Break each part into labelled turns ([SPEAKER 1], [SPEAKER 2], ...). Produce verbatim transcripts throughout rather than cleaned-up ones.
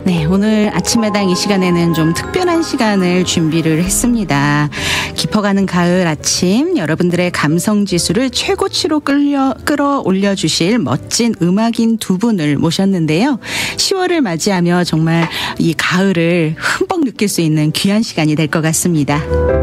[SPEAKER 1] 네, 오늘 아침마당 이 시간에는 좀 특별한 시간을 준비를 했습니다. 깊어가는 가을 아침, 여러분들의 감성 지수를 최고치로 끌려, 끌어올려 주실 멋진 음악인 두 분을 모셨는데요. 시월을 맞이하며 정말 이 가을을 흠뻑 느낄 수 있는 귀한 시간이 될 것 같습니다.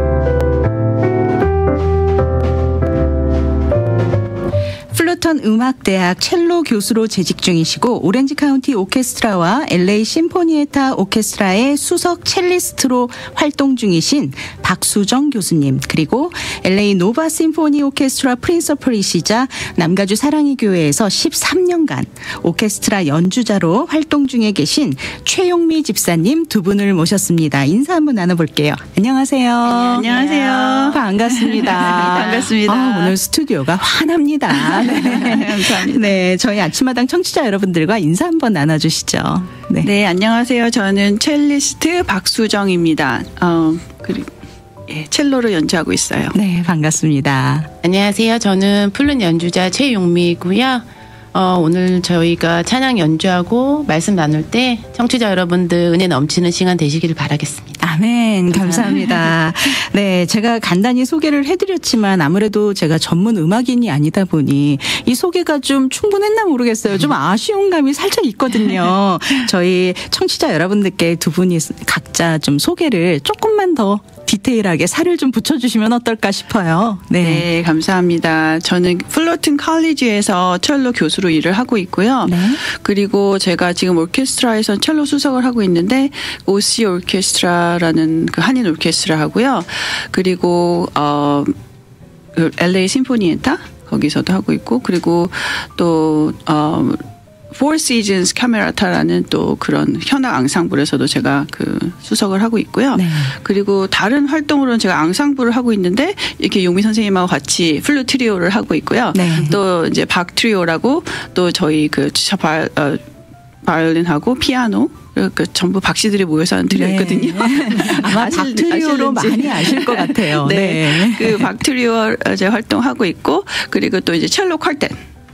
[SPEAKER 1] 플루턴 음악대학 첼로 교수로 재직 중이시고 오렌지 카운티 오케스트라와 엘에이 심포니에타 오케스트라의 수석 첼리스트로 활동 중이신 박수정 교수님, 그리고 엘에이 노바 심포니 오케스트라 프린서플이시자 남가주 사랑의 교회에서 십삼 년간 오케스트라 연주자로 활동 중에 계신 최용미 집사님 두 분을 모셨습니다. 인사 한번 나눠볼게요. 안녕하세요.
[SPEAKER 2] 네, 안녕하세요.
[SPEAKER 1] 반갑습니다.
[SPEAKER 2] 반갑습니다.
[SPEAKER 1] 아, 오늘 스튜디오가 환합니다. 네.
[SPEAKER 2] 감사합니다.
[SPEAKER 1] 네, 저희 아침마당 청취자 여러분들과 인사 한번 나눠주시죠. 네,
[SPEAKER 2] 네, 안녕하세요. 저는 첼리스트 박수정입니다. 어, 그리고 예, 첼로를 연주하고 있어요.
[SPEAKER 1] 네, 반갑습니다.
[SPEAKER 3] 안녕하세요. 저는 플룻 연주자 최용미이고요. 어, 오늘 저희가 찬양 연주하고 말씀 나눌 때 청취자 여러분들 은혜 넘치는 시간 되시기를 바라겠습니다.
[SPEAKER 1] 아멘. 감사합니다. 네, 제가 간단히 소개를 해드렸지만 아무래도 제가 전문 음악인이 아니다 보니 이 소개가 좀 충분했나 모르겠어요. 좀 아쉬운 감이 살짝 있거든요. 저희 청취자 여러분들께 두 분이 각자 좀 소개를 조금만 더 디테일하게 살을 좀 붙여주시면 어떨까 싶어요. 네,
[SPEAKER 2] 네, 감사합니다. 저는 플루턴 컬리지에서 첼로 교수로 일을 하고 있고요. 네. 그리고 제가 지금 오케스트라에서 첼로 수석을 하고 있는데 오씨 오케스트라라는 그 한인 오케스트라 하고요. 그리고 어, 엘에이 심포니에타 거기서도 하고 있고, 그리고 또 어, Four Seasons 카메라타라는 또 그런 현악 앙상블에서도 제가 그 수석을 하고 있고요. 네. 그리고 다른 활동으로는 제가 앙상블을 하고 있는데 이렇게 용미 선생님하고 같이 플룻 트리오를 하고 있고요. 네. 또 이제 박 트리오라고 또 저희 그 바, 어, 바이올린하고 피아노 그 전부 박씨들이 모여서 하는 트리오거든요.
[SPEAKER 1] 네. 아마 박트리오로 많이 아실 것 같아요.
[SPEAKER 2] 네, 네. 그 박트리오 이제 활동하고 있고, 그리고 또 이제 첼로 퀄텟.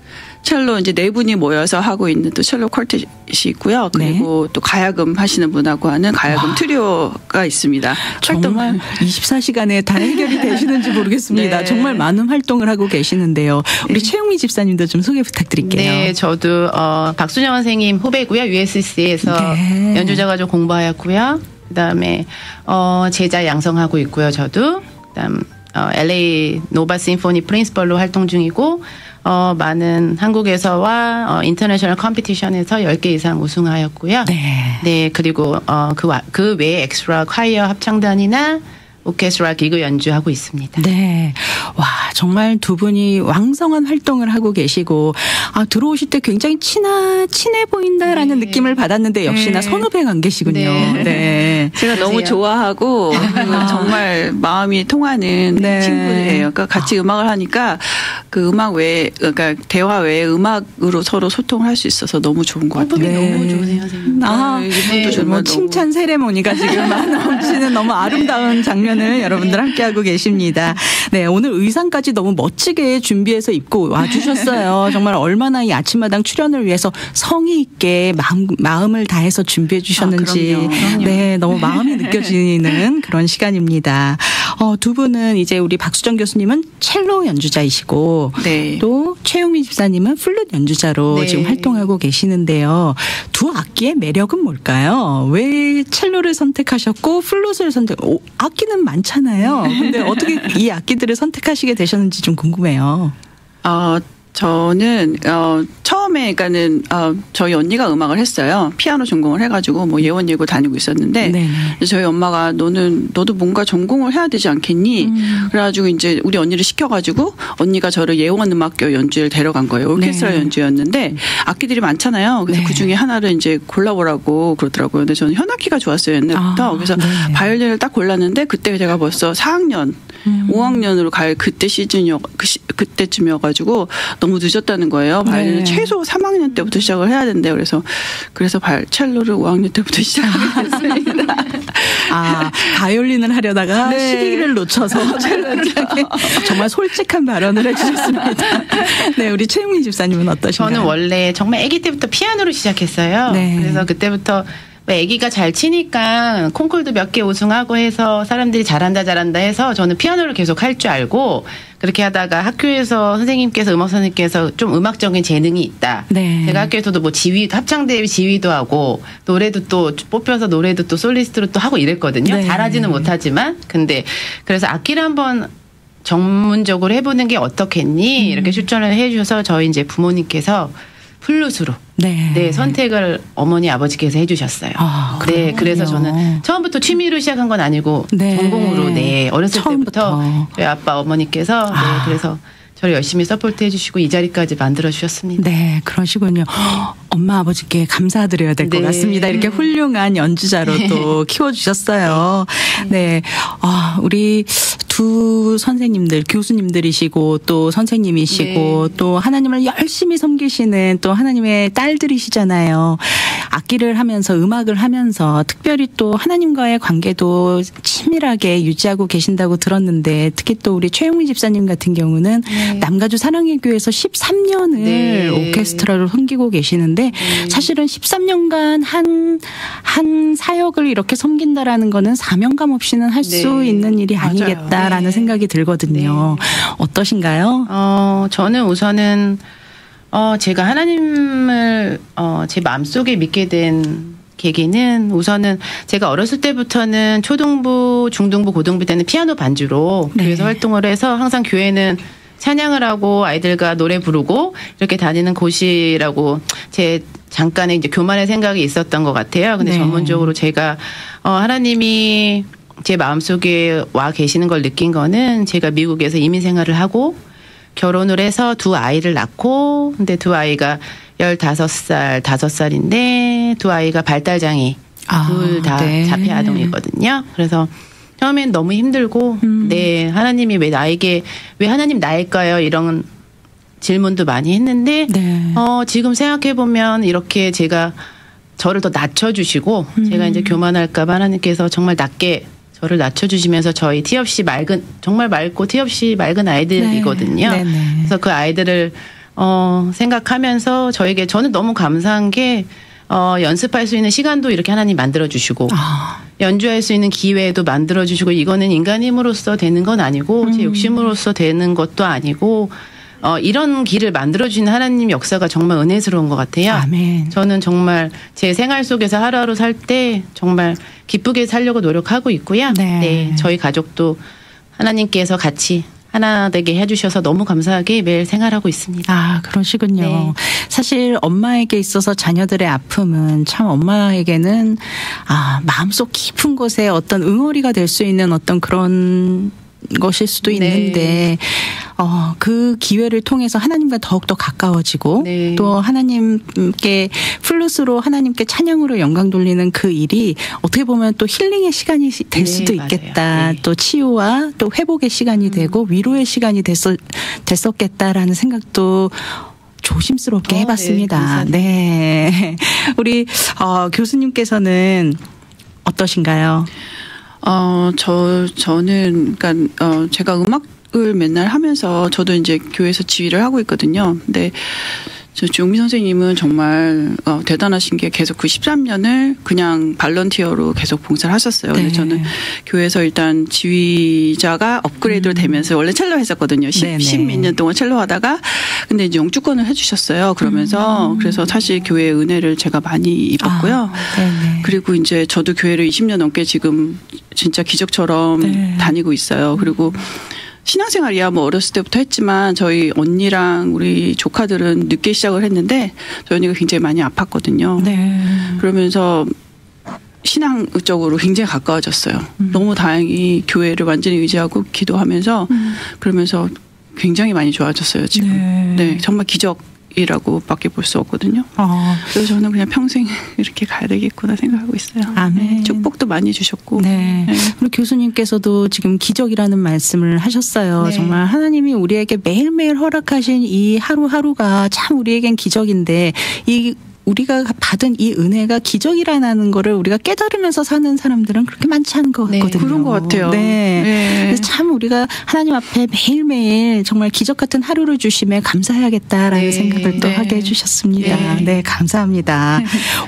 [SPEAKER 2] 첼로 이제 네 분이 모여서 하고 있는 또 첼로 퀄텟이 있고요. 그리고 네. 또 가야금 하시는 분하고 하는 가야금 와. 트리오가 있습니다.
[SPEAKER 1] 정말 이십사 시간에 다 해결이 되시는지 모르겠습니다. 네. 정말 많은 활동을 하고 계시는데요. 우리 네. 최용미 집사님도 좀 소개 부탁드릴게요.
[SPEAKER 3] 네, 저도 어, 박수정 선생님 후배고요. 유에스씨에서 네. 연주자가 좀 공부하였고요. 그다음에 어, 제자 양성하고 있고요. 저도 그다음 어, 엘에이 노바 심포니 프린시펄로 활동 중이고, 어, 많은 한국에서와 어, 인터내셔널 컴피티션에서 열 개 이상 우승하였고요. 네. 네, 그리고 어, 그, 그 외에 엑스트라 콰이어 합창단이나 오케스트라 기구 연주하고 있습니다.
[SPEAKER 1] 네. 와, 정말 두 분이 왕성한 활동을 하고 계시고, 아, 들어오실 때 굉장히 친하, 친해 보인다라는 네. 느낌을 받았는데 역시나 네. 선후배 관계시군요. 네. 네.
[SPEAKER 2] 제가 그러세요. 너무 좋아하고 아. 정말 마음이 통하는 네. 친구들이에요. 그러니까 같이 아. 음악을 하니까 그 음악 외에, 그러니까 대화 외에 음악으로 서로 소통을 할 수 있어서 너무 좋은 것 같아요.
[SPEAKER 3] 네. 너무 좋으세요, 선생님.
[SPEAKER 1] 아, 네. 네. 뭐 칭찬 세레모니가 지금 넘치는 너무 아름다운 장면 을 여러분들 함께하고 계십니다. 네, 오늘 의상까지 너무 멋지게 준비해서 입고 와주셨어요. 정말 얼마나 이 아침마당 출연을 위해서 성의 있게 마음, 마음을 다해서 준비해 주셨는지. 아, 그럼요. 그럼요. 네, 너무 마음이 느껴지는 그런 시간입니다. 어, 두 분은 이제 우리 박수정 교수님은 첼로 연주자이시고 네. 또 최용미 집사님은 플룻 연주자로 네. 지금 활동하고 계시는데요. 두 악기의 매력은 뭘까요? 왜 첼로를 선택하셨고 플룻을 선택? 오, 악기는 많잖아요. 근데 어떻게 이 악기들을 선택하시게 되셨는지 좀 궁금해요.
[SPEAKER 2] 어, 저는 어, 처음에 그러니까는 어, 저희 언니가 음악을 했어요. 피아노 전공을 해가지고 뭐 예원예고 다니고 있었는데 네네. 저희 엄마가 너는 너도 뭔가 전공을 해야 되지 않겠니? 음. 그래가지고 이제 우리 언니를 시켜가지고 언니가 저를 예원음악교 연주를 데려간 거예요. 오케스트라 네. 연주였는데 악기들이 많잖아요. 그래서 네. 그 중에 하나를 이제 골라보라고 그러더라고요. 근데 저는 현악기가 좋았어요 옛날부터. 아, 그래서 네. 바이올린을 딱 골랐는데 그때 제가 벌써 사 학년, 음. 오 학년으로 갈 그때 시즌이어 그 시, 그때쯤이어가지고. 너무 늦었다는 거예요. 바이올린은 네. 최소 삼 학년 때부터 시작을 해야 된대요. 그래서 그래서 바, 첼로를 오 학년 때부터 시작하게 됐습니다.
[SPEAKER 1] 아, 바이올린을 하려다가 네. 시기를 놓쳐서 첼로를 정말 솔직한 발언을 해주셨습니다. 네, 우리 최용미 집사님은 어떠신가요?
[SPEAKER 3] 저는 원래 정말 아기 때부터 피아노로 시작했어요. 네. 그래서 그때부터 왜 아기가 잘 치니까 콩쿨도 몇 개 우승하고 해서 사람들이 잘한다 잘한다 해서 저는 피아노를 계속 할 줄 알고 그렇게 하다가 학교에서 선생님께서 음악 선생님께서 좀 음악적인 재능이 있다.
[SPEAKER 1] 네.
[SPEAKER 3] 제가 학교에서도 뭐 지휘 합창대회 지휘도 하고 노래도 또 뽑혀서 노래도 또 솔리스트로 또 하고 이랬거든요.
[SPEAKER 1] 네.
[SPEAKER 3] 잘하지는 못하지만 근데 그래서 악기를 한번 전문적으로 해보는 게 어떻겠니? 음. 이렇게 추천을 해주셔서 저희 이제 부모님께서 플룻으로
[SPEAKER 1] 네.
[SPEAKER 3] 네, 선택을 어머니 아버지께서 해주셨어요. 아, 네, 그래서 저는 처음부터 취미로 시작한 건 아니고 네. 전공으로 네 어렸을 처음부터. 때부터 저희 아빠 어머니께서 아. 네, 그래서 저를 열심히 서포트 해주시고 이 자리까지 만들어 주셨습니다.
[SPEAKER 1] 네, 그러시군요. 엄마 아버지께 감사드려야 될 것 네. 같습니다. 이렇게 훌륭한 연주자로 네. 또 키워주셨어요. 네, 아, 우리 두 선생님들, 교수님들이시고 또 선생님이시고 네. 또 하나님을 열심히 섬기시는 또 하나님의 딸들이시잖아요. 악기를 하면서 음악을 하면서 특별히 또 하나님과의 관계도 친밀하게 유지하고 계신다고 들었는데 특히 또 우리 최영미 집사님 같은 경우는 네. 남가주 사랑의 교회에서 십삼 년을 네. 오케스트라로 섬기고 계시는데 네. 사실은 십삼 년간 한, 한 사역을 이렇게 섬긴다라는 거는 사명감 없이는 할 수 네. 있는 일이 아니겠다라는 네. 생각이 들거든요. 네. 어떠신가요?
[SPEAKER 3] 어, 저는 우선은 어, 제가 하나님을 어, 제 마음속에 믿게 된 계기는 우선은 제가 어렸을 때부터는 초등부, 중등부, 고등부 때는 피아노 반주로 네. 교회에서 활동을 해서 항상 교회는 찬양을 하고 아이들과 노래 부르고 이렇게 다니는 곳이라고 제 잠깐의 이제 교만의 생각이 있었던 것 같아요. 근데 네. 전문적으로 제가 어, 하나님이 제 마음속에 와 계시는 걸 느낀 거는 제가 미국에서 이민 생활을 하고 결혼을 해서 두 아이를 낳고 근데 두 아이가 열다섯 살, 다섯 살인데 두 아이가 발달장애 아, 둘 다 네. 자폐 아동이거든요. 그래서 처음엔 너무 힘들고 음. 네 하나님이 왜 나에게 왜 하나님 나일까요? 이런 질문도 많이 했는데 네. 어, 지금 생각해 보면 이렇게 제가 저를 더 낮춰주시고 음. 제가 이제 교만할까 봐 하나님께서 정말 낮게 저를 낮춰주시면서 저희 티 없이 맑은 정말 맑고 티 없이 맑은 아이들이거든요. 네. 그래서 그 아이들을 어, 생각하면서 저에게 저는 너무 감사한 게 어, 연습할 수 있는 시간도 이렇게 하나님 만들어주시고 아. 연주할 수 있는 기회도 만들어주시고 이거는 인간 힘으로써 되는 건 아니고 음. 제 욕심으로써 되는 것도 아니고 어, 이런 길을 만들어주시는 하나님 역사가 정말 은혜스러운 것 같아요. 아멘. 저는 정말 제 생활 속에서 하루하루 살 때 정말 기쁘게 살려고 노력하고 있고요. 네. 네, 저희 가족도 하나님께서 같이 하나 되게 해주셔서 너무 감사하게 매일 생활하고 있습니다.
[SPEAKER 1] 아, 그러시군요. 네. 사실 엄마에게 있어서 자녀들의 아픔은 참 엄마에게는 아, 마음속 깊은 곳에 어떤 응어리가 될 수 있는 어떤 그런 것일 수도 있는데 네. 어, 그 기회를 통해서 하나님과 더욱더 가까워지고 네. 또 하나님께 플룻으로 하나님께 찬양으로 영광 돌리는 그 일이 어떻게 보면 또 힐링의 시간이 될 네, 수도 있겠다. 네. 또 치유와 또 회복의 시간이 음. 되고 위로의 시간이 됐었, 됐었겠다라는 생각도 조심스럽게 어, 해봤습니다. 네, 네. 우리 어, 교수님께서는 어떠신가요?
[SPEAKER 2] 어, 저, 저는, 그러니까, 어, 제가 음악을 맨날 하면서 저도 이제 교회에서 지휘를 하고 있거든요. 근데 저 주용미 선생님은 정말 어, 대단하신 게 계속 그 십삼 년을 그냥 발런티어로 계속 봉사를 하셨어요. 네. 근데 저는 교회에서 일단 지휘자가 업그레이드를 음. 되면서 원래 첼로 했었거든요. 십몇 년 동안 첼로 하다가 근데 이제 영주권을 해주셨어요. 그러면서 음. 그래서 사실 교회의 은혜를 제가 많이 입었고요. 아, 그리고 이제 저도 교회를 이십 년 넘게 지금 진짜 기적처럼 네. 다니고 있어요. 그리고 신앙생활이야 뭐 어렸을 때부터 했지만 저희 언니랑 우리 조카들은 늦게 시작을 했는데 저희 언니가 굉장히 많이 아팠거든요. 네. 그러면서 신앙적으로 굉장히 가까워졌어요. 음. 너무 다행히 교회를 완전히 의지하고 기도하면서 음. 그러면서 굉장히 많이 좋아졌어요. 지금. 네, 네 정말 기적이라고밖에 볼 수 없거든요. 어. 그래서 저는 그냥 평생 이렇게 가야 되겠구나 생각하고 있어요. 아멘. 네, 축복도 많이 주셨고. 네.
[SPEAKER 1] 네. 우리 교수님께서도 지금 기적이라는 말씀을 하셨어요. 네. 정말 하나님이 우리에게 매일매일 허락하신 이 하루하루가 참 우리에겐 기적인데 이 우리가 받은 이 은혜가 기적이라는 거를 우리가 깨달으면서 사는 사람들은 그렇게 많지 않은 것 같거든요.
[SPEAKER 2] 네, 그런 것 같아요.
[SPEAKER 1] 네.
[SPEAKER 2] 네.
[SPEAKER 1] 그래서 참 우리가 하나님 앞에 매일매일 정말 기적 같은 하루를 주심에 감사해야겠다라는
[SPEAKER 3] 네.
[SPEAKER 1] 생각을 또
[SPEAKER 2] 네.
[SPEAKER 1] 하게 해주셨습니다. 네,
[SPEAKER 2] 네.
[SPEAKER 1] 감사합니다.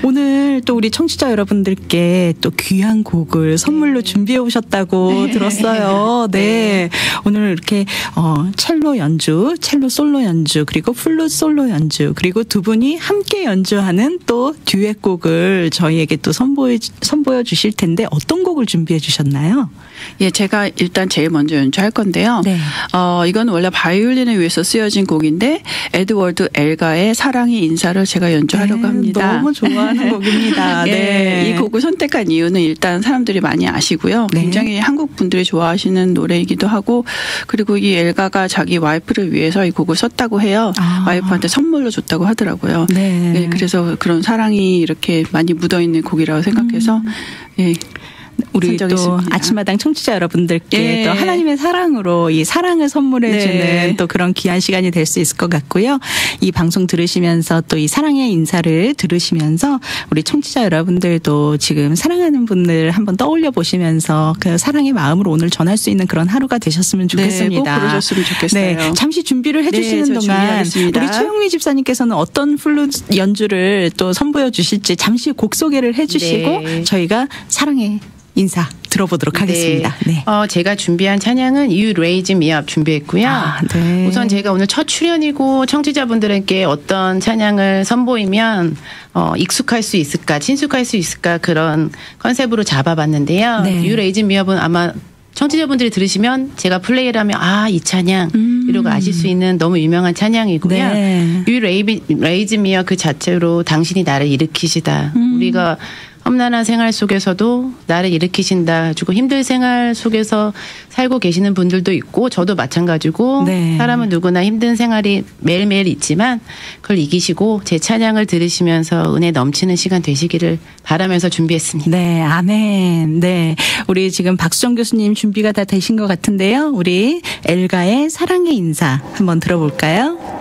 [SPEAKER 1] 오늘 또 우리 청취자 여러분들께 또 귀한 곡을 선물로 준비해 오셨다고 들었어요. 네. 네. 오늘 이렇게 어, 첼로 연주, 첼로 솔로 연주, 그리고 플룻 솔로 연주, 그리고 두 분이 함께 연주하는 또 듀엣곡을 저희에게 또 선보여, 선보여 주실 텐데 어떤 곡을 준비해 주셨나요?
[SPEAKER 2] 예, 제가 일단 제일 먼저 연주할 건데요.
[SPEAKER 1] 네.
[SPEAKER 2] 어, 이건 원래 바이올린을 위해서 쓰여진 곡인데 에드워드 엘가의 사랑의 인사를 제가 연주하려고
[SPEAKER 1] 네,
[SPEAKER 2] 합니다.
[SPEAKER 1] 너무 좋아하는 곡입니다.
[SPEAKER 2] 네.
[SPEAKER 1] 네.
[SPEAKER 2] 이 곡을 선택한 이유는 일단 사람들이 많이 아시고요.
[SPEAKER 1] 네.
[SPEAKER 2] 굉장히 한국 분들이 좋아하시는 노래이기도 하고, 그리고 이 엘가가 자기 와이프를 위해서 이 곡을 썼다고 해요.
[SPEAKER 1] 아.
[SPEAKER 2] 와이프한테 선물로 줬다고 하더라고요.
[SPEAKER 1] 네.
[SPEAKER 2] 네, 그래서 그런 사랑이 이렇게 많이 묻어 있는 곡이라고 생각해서
[SPEAKER 1] 음.
[SPEAKER 2] 예.
[SPEAKER 1] 우리 또
[SPEAKER 2] 선정했습니다.
[SPEAKER 1] 아침마당 청취자 여러분들께
[SPEAKER 2] 예.
[SPEAKER 1] 또 하나님의 사랑으로 이 사랑을 선물해주는
[SPEAKER 2] 네.
[SPEAKER 1] 또 그런 귀한 시간이 될 수 있을 것 같고요. 이 방송 들으시면서 또 이 사랑의 인사를 들으시면서 우리 청취자 여러분들도 지금 사랑하는 분들 한번 떠올려 보시면서 그 사랑의 마음으로 오늘 전할 수 있는 그런 하루가 되셨으면 좋겠습니다.
[SPEAKER 2] 네, 꼭 그러셨으면 좋겠어요.
[SPEAKER 1] 네, 잠시 준비를 해주시는
[SPEAKER 2] 네, 저
[SPEAKER 1] 동안
[SPEAKER 2] 준비하겠습니다.
[SPEAKER 1] 우리 최영미 집사님께서는 어떤 플룻 연주를 또 선보여 주실지 잠시 곡 소개를 해주시고
[SPEAKER 3] 네.
[SPEAKER 1] 저희가 사랑의 인사 들어보도록 하겠습니다. 네.
[SPEAKER 3] 어, 제가 준비한 찬양은 You Raise Me Up 준비했고요.
[SPEAKER 1] 아, 네.
[SPEAKER 3] 우선 제가 오늘 첫 출연이고 청취자분들에게 어떤 찬양을 선보이면 어, 익숙할 수 있을까, 친숙할 수 있을까 그런 컨셉으로 잡아봤는데요.
[SPEAKER 1] 네.
[SPEAKER 3] You Raise Me Up은 아마 청취자분들이 들으시면 제가 플레이를 하면 아, 이 찬양
[SPEAKER 1] 음.
[SPEAKER 3] 이러고 아실 수 있는 너무 유명한 찬양이고요.
[SPEAKER 1] 네.
[SPEAKER 3] You Raise Me Up 그 자체로 당신이 나를 일으키시다.
[SPEAKER 1] 음.
[SPEAKER 3] 우리가 험난한 생활 속에서도 나를 일으키신다. 주고 힘든 생활 속에서 살고 계시는 분들도 있고 저도 마찬가지고
[SPEAKER 1] 네.
[SPEAKER 3] 사람은 누구나 힘든 생활이 매일매일 있지만 그걸 이기시고 제 찬양을 들으시면서 은혜 넘치는 시간 되시기를 바라면서 준비했습니다.
[SPEAKER 1] 네, 아멘. 네. 우리 지금 박수정 교수님 준비가 다 되신 것 같은데요. 우리 엘가의 사랑의 인사 한번 들어볼까요?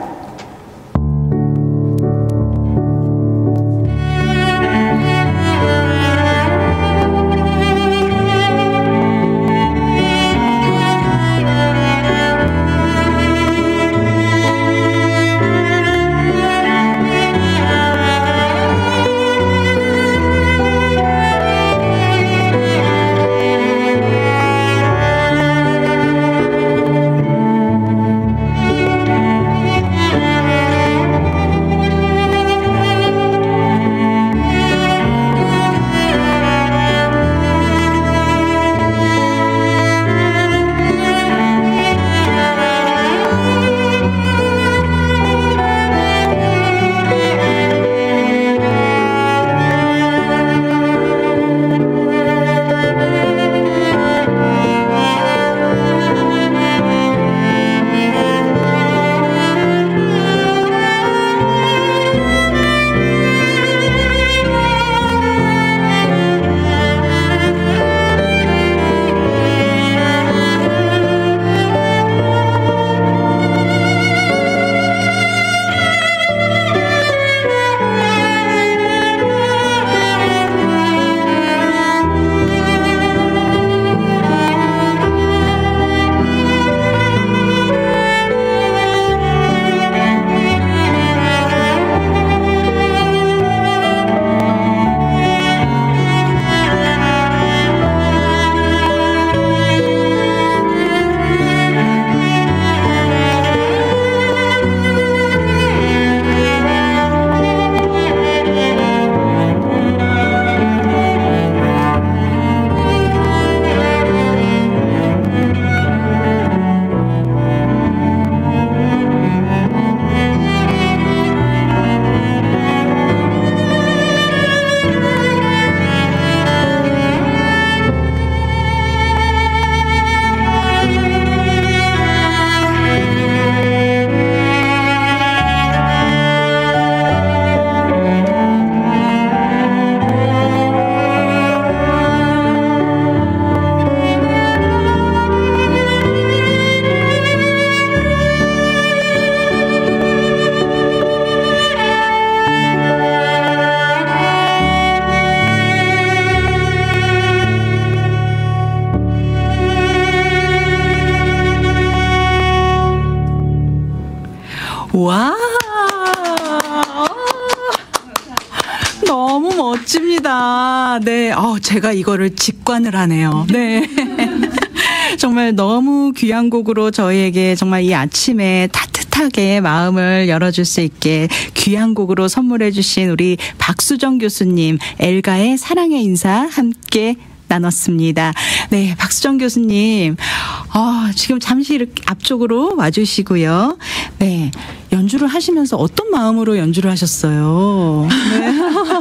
[SPEAKER 1] 너무 멋집니다. 네, 어, 제가 이거를 직관을 하네요. 네. 정말 너무 귀한 곡으로 저희에게 정말 이 아침에 따뜻하게 마음을 열어줄 수 있게 귀한 곡으로 선물해 주신 우리 박수정 교수님, 엘가의 사랑의 인사 함께 나눴습니다. 네, 박수정 교수님, 어, 지금 잠시 이렇게 앞쪽으로 와주시고요. 네, 연주를 하시면서 어떤 마음으로 연주를 하셨어요? 네.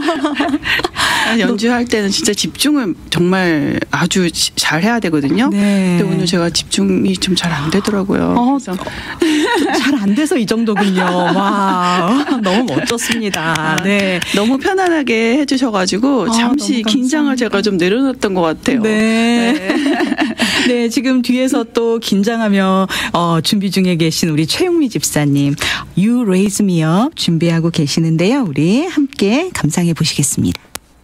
[SPEAKER 2] 연주할 때는 진짜 집중을 정말 아주 잘 해야 되거든요.
[SPEAKER 1] 네.
[SPEAKER 2] 근데 오늘 제가 집중이 좀 잘 안 되더라고요.
[SPEAKER 1] 어, 잘 안 돼서 이 정도군요. 와, 너무 멋졌습니다. 네.
[SPEAKER 2] 너무 편안하게 해주셔가지고
[SPEAKER 1] 아,
[SPEAKER 2] 잠시 긴장을 제가 좀 내려놨던 것 같아요.
[SPEAKER 1] 네. 네. 네, 지금 뒤에서 또 긴장하며 어, 준비 중에 계신 우리 최용미 집사님, You Raise Me Up 준비하고 계시는데요. 우리 함께 감상해 보시겠습니다.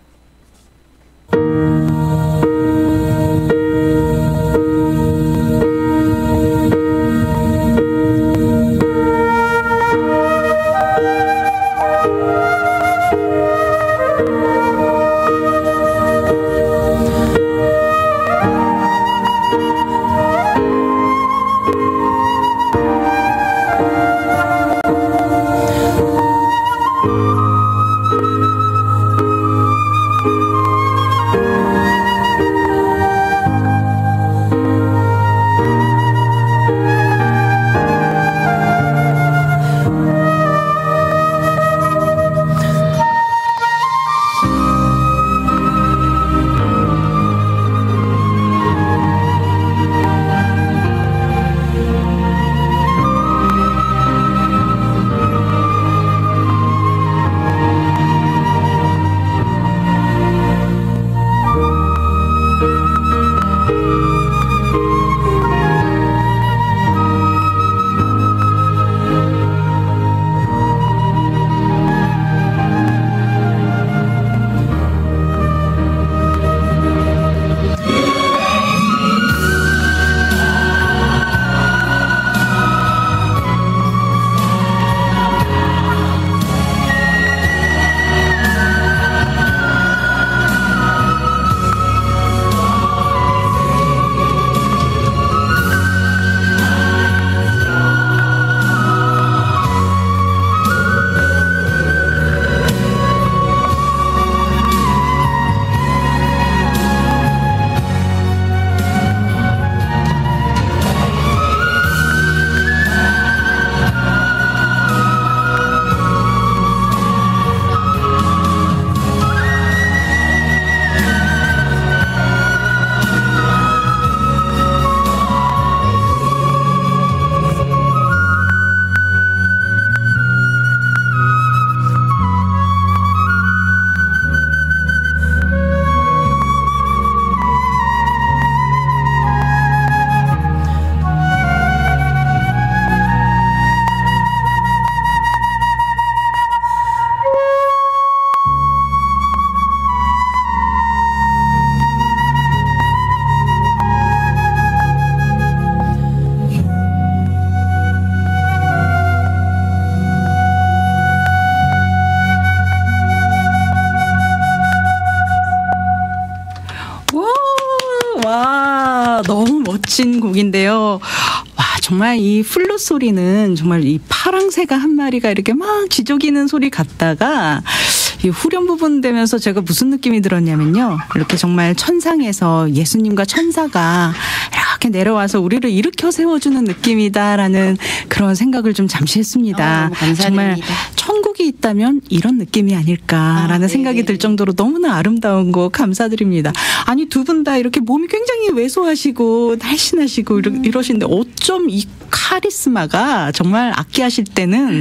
[SPEAKER 1] 멋진 곡인데요. 와, 정말 이 플룻 소리는 정말 이 파랑새가 한 마리가 이렇게 막 지저귀는 소리 같다가 이 후렴 부분 되면서 제가 무슨 느낌이 들었냐면요. 이렇게 정말 천상에서 예수님과 천사가 이렇게 내려와서 우리를 일으켜 세워주는 느낌이다라는 그런 생각을 좀 잠시 했습니다.
[SPEAKER 3] 어, 감사드립니다.
[SPEAKER 1] 정말 천국이 있다면 이런 느낌이 아닐까라는
[SPEAKER 3] 아,
[SPEAKER 1] 생각이
[SPEAKER 3] 네.
[SPEAKER 1] 들 정도로 너무나 아름다운 곡 감사드립니다. 아니 두 분 다 이렇게 몸이 굉장히 왜소하시고 날씬하시고 이러, 이러시는데 어쩜 이 카리스마가 정말 악기 하실 때는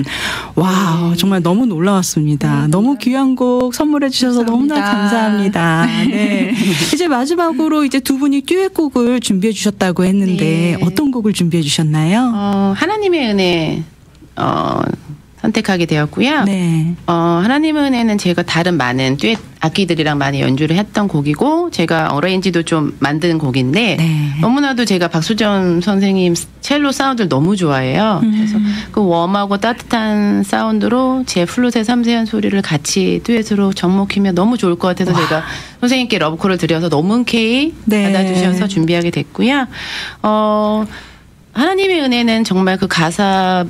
[SPEAKER 1] 와 정말 너무 놀라웠습니다.
[SPEAKER 3] 네,
[SPEAKER 1] 너무 귀한 곡 선물해 주셔서
[SPEAKER 3] 감사합니다.
[SPEAKER 1] 너무나 감사합니다. 네. 이제 마지막으로 이제 두 분이 듀엣곡을 준비해 주셨다고 했는데
[SPEAKER 3] 네.
[SPEAKER 1] 어떤 곡을 준비해 주셨나요?
[SPEAKER 3] 어, 하나님의 은혜 어, 선택하게 되었고요.
[SPEAKER 1] 네.
[SPEAKER 3] 어, 하나님의 은혜는 제가 다른 많은 듀엣 악기들이랑 많이 연주를 했던 곡이고 제가 어레인지도 좀 만든 곡인데
[SPEAKER 1] 네.
[SPEAKER 3] 너무나도 제가 박수정 선생님 첼로 사운드를 너무 좋아해요.
[SPEAKER 1] 음.
[SPEAKER 3] 그래서 그 웜하고 따뜻한 사운드로 제 플룻의 섬세한 소리를 같이 듀엣으로 접목하면 너무 좋을 것 같아서 와. 제가 선생님께 러브콜을 드려서 너무 흔쾌히
[SPEAKER 1] 네.
[SPEAKER 3] 받아주셔서 준비하게 됐고요. 어, 하나님의 은혜는 정말 그 가사로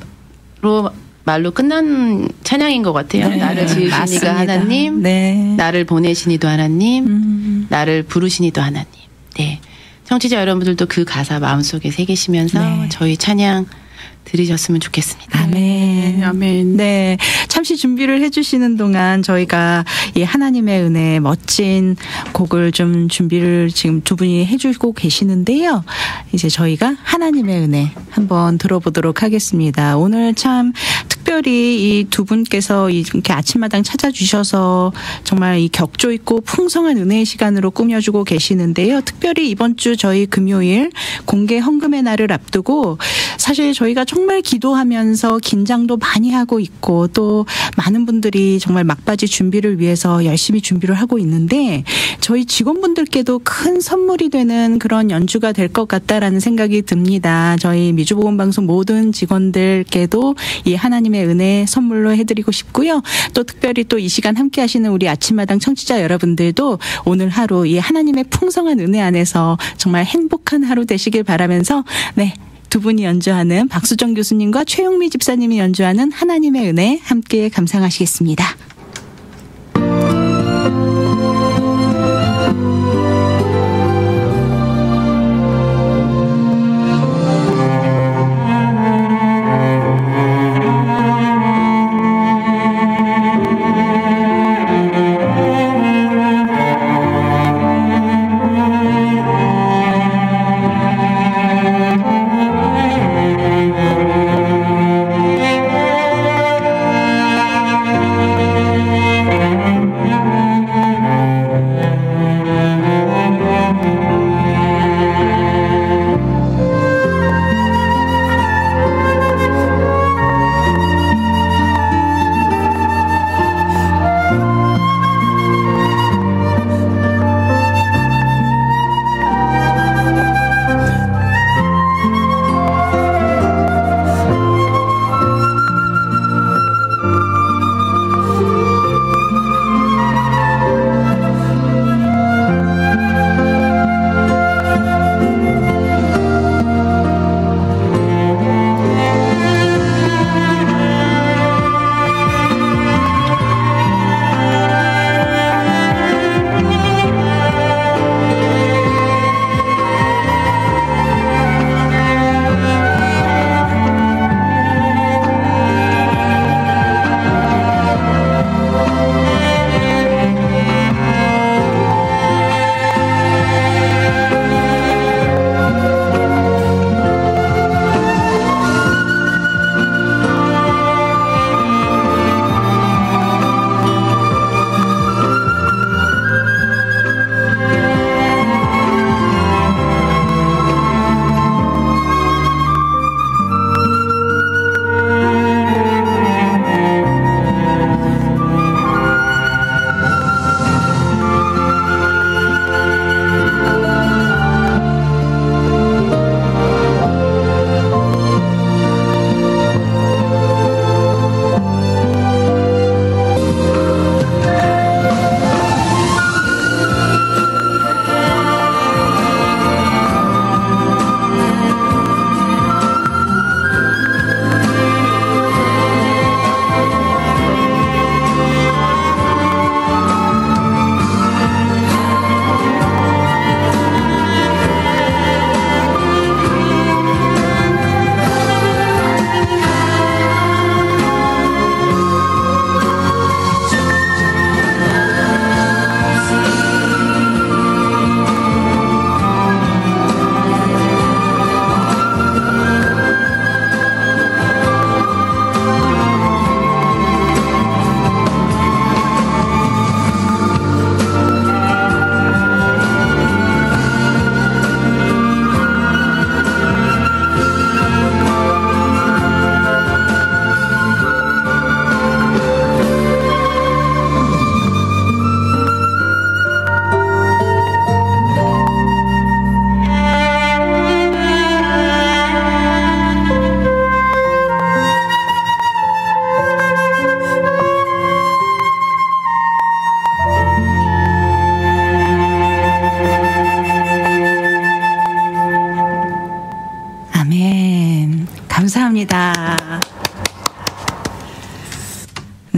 [SPEAKER 3] 말로 끝난 찬양인 것 같아요.
[SPEAKER 1] 네,
[SPEAKER 3] 나를 지으시니가
[SPEAKER 1] 맞습니다.
[SPEAKER 3] 하나님,
[SPEAKER 1] 네.
[SPEAKER 3] 나를 보내시니도 하나님,
[SPEAKER 1] 음.
[SPEAKER 3] 나를 부르시니도 하나님. 네, 청취자 여러분들도 그 가사 마음속에 새기시면서
[SPEAKER 1] 네.
[SPEAKER 3] 저희 찬양 들으셨으면 좋겠습니다.
[SPEAKER 1] 아멘.
[SPEAKER 2] 아멘.
[SPEAKER 1] 네. 잠시 준비를 해주시는 동안 저희가 이 하나님의 은혜 멋진 곡을 좀 준비를 지금 두 분이 해주고 계시는데요. 이제 저희가 하나님의 은혜 한번 들어보도록 하겠습니다. 오늘 참 특별히 이 두 분께서 이렇게 아침마당 찾아주셔서 정말 이 격조 있고 풍성한 은혜의 시간으로 꾸며주고 계시는데요. 특별히 이번 주 저희 금요일 공개 헌금의 날을 앞두고 사실 저희가 정말 기도하면서 긴장도 많이 하고 있고 또 많은 분들이 정말 막바지 준비를 위해서 열심히 준비를 하고 있는데 저희 직원분들께도 큰 선물이 되는 그런 연주가 될 것 같다라는 생각이 듭니다. 저희 미주보건방송 모든 직원들께도 이 하나님의 은혜 선물로 해드리고 싶고요. 또 특별히 또 이 시간 함께 하시는 우리 아침마당 청취자 여러분들도 오늘 하루 이 하나님의 풍성한 은혜 안에서 정말 행복한 하루 되시길 바라면서 네. 두 분이 연주하는 박수정 교수님과 최용미 집사님이 연주하는 하나님의 은혜 함께 감상하시겠습니다.
[SPEAKER 4] Thank you.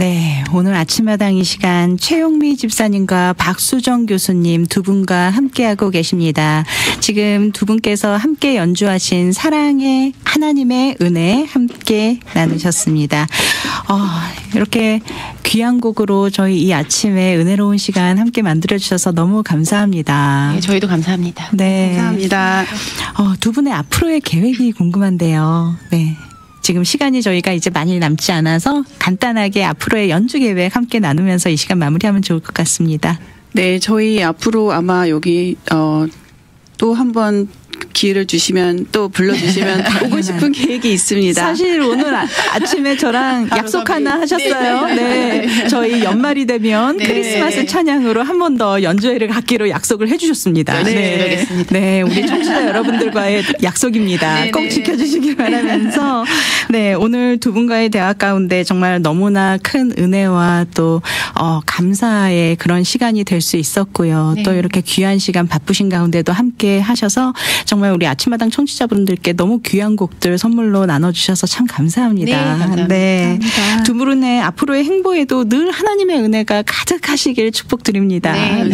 [SPEAKER 1] 네, 오늘 아침마당 이 시간 최용미 집사님과 박수정 교수님 두 분과 함께하고 계십니다. 지금 두 분께서 함께 연주하신 사랑의 하나님의 은혜 함께 나누셨습니다. 어, 이렇게 귀한 곡으로 저희 이 아침에 은혜로운 시간 함께 만들어주셔서 너무 감사합니다.
[SPEAKER 3] 네, 저희도 감사합니다.
[SPEAKER 1] 네.
[SPEAKER 2] 감사합니다.
[SPEAKER 1] 어, 두 분의 앞으로의 계획이 궁금한데요. 네. 지금 시간이 저희가 이제 많이 남지 않아서 간단하게 앞으로의 연주 계획 함께 나누면서 이 시간 마무리하면 좋을 것 같습니다.
[SPEAKER 2] 네, 저희 앞으로 아마 여기 어, 또 한번 기회를 주시면 또 불러주시면 오고 싶은 계획이 있습니다.
[SPEAKER 1] 사실 오늘 아, 아침에 저랑 약속 하나 하셨어요. 네, 네. 네. 저희 연말이 되면 네. 크리스마스 찬양으로 한 번 더 연주회를 갖기로 약속을 해주셨습니다.
[SPEAKER 3] 네,
[SPEAKER 1] 네. 네, 우리 청취자 여러분들과의 약속입니다. 네, 꼭 네. 지켜주시길 바라면서 네, 오늘 두 분과의 대화 가운데 정말 너무나 큰 은혜와 또 어, 감사의 그런 시간이 될 수 있었고요. 네. 또 이렇게 귀한 시간 바쁘신 가운데도 함께 하셔서 정말 우리 아침마당 청취자분들께 너무 귀한 곡들 선물로 나눠주셔서 참 감사합니다.
[SPEAKER 3] 네, 감사합니다.
[SPEAKER 1] 네. 두 분의 앞으로의 행보에도 늘 하나님의 은혜가 가득하시길 축복드립니다.
[SPEAKER 3] 네, 감사합니다.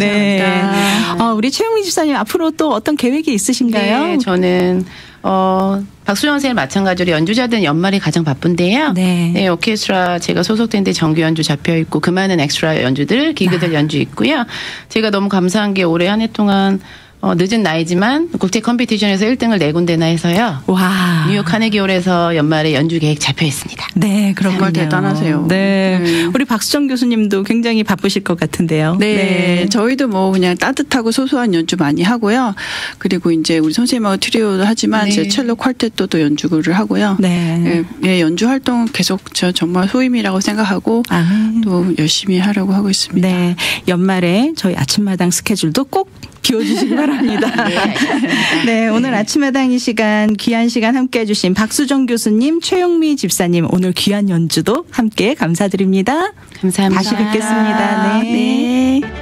[SPEAKER 1] 네. 어, 우리 최용미 집사님 앞으로 또 어떤 계획이 있으신가요?
[SPEAKER 3] 네, 저는 어, 박수정 선생님 마찬가지로 연주자들은 연말이 가장 바쁜데요. 네. 네, 오케스트라 제가 소속된 데 정규 연주 잡혀 있고 그 많은 엑스트라 연주들, 기교들 아. 연주 있고요. 제가 너무 감사한 게 올해 한 해 동안 어, 늦은 나이지만 국제 컴피티션에서 일 등을 네 군데나 해서요.
[SPEAKER 1] 와.
[SPEAKER 3] 뉴욕 카네기홀에서 연말에 연주 계획 잡혀 있습니다.
[SPEAKER 1] 네, 그렇군요.
[SPEAKER 2] 정말 대단하세요.
[SPEAKER 1] 네. 네. 우리 박수정 교수님도 굉장히 바쁘실 것 같은데요.
[SPEAKER 2] 네. 네. 저희도 뭐 그냥 따뜻하고 소소한 연주 많이 하고요. 그리고 이제 우리 선생님하고 트리오도 하지만 네. 제 첼로 퀄텟도 연주를 하고요. 네. 네. 네. 연주 활동 계속 저 정말 소임이라고 생각하고 아멘. 또 열심히 하려고 하고 있습니다.
[SPEAKER 1] 네. 연말에 저희 아침마당 스케줄도 꼭 비워주시기 바랍니다. 네, 네, 오늘 아침마당 이 시간 귀한 시간 함께해 주신 박수정 교수님, 최용미 집사님 오늘 귀한 연주도 함께 감사드립니다.
[SPEAKER 3] 감사합니다.
[SPEAKER 1] 다시 뵙겠습니다. 네. 네.